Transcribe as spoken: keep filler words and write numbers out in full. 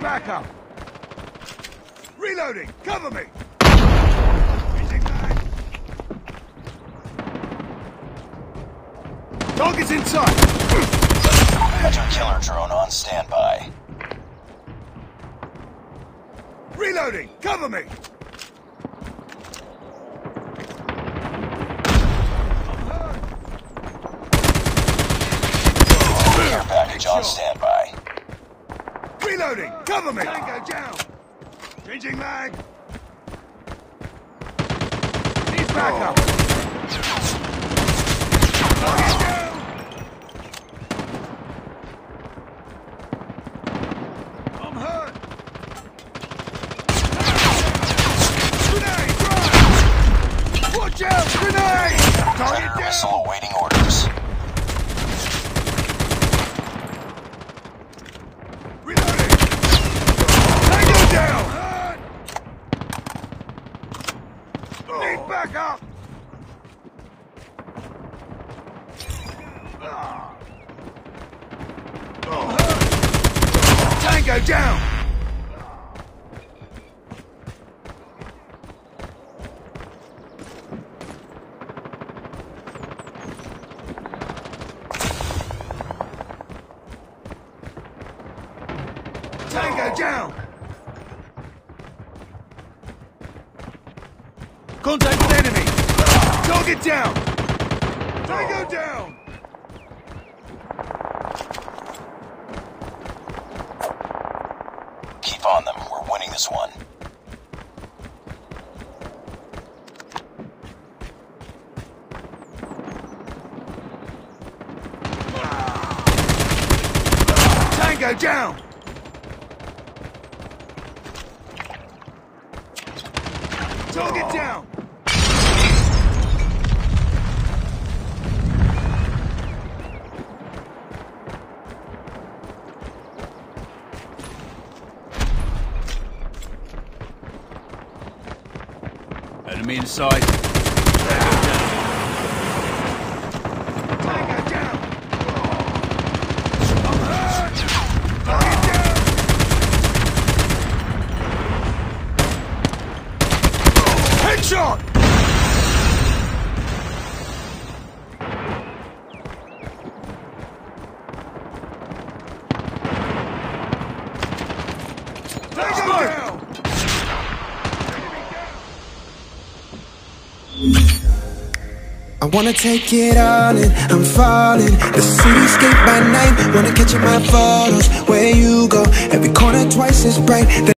backup. Reloading. Cover me. Target's inside. Hunter killer drone on standby. Reloading. Cover me. Care package on standby. Reloading. Cover me. Tango down. Changing mag. Need backup. Target down. I'm hurt. Grenade. Run. Watch out. Grenade. Target Predator down. missile awaiting orders. Reloading. Tango down. Need backup. Tango down! Tango down! Contact with enemy! Target down! Tango down! Keep on them. We're winning this one. Tango down! Target down! Enemy inside. Tango down! I'm hurt! Target down! Headshot! Tango down! I wanna take it all in, I'm falling. The cityscape by night, wanna catch in my photos. Where you go, every corner twice as bright.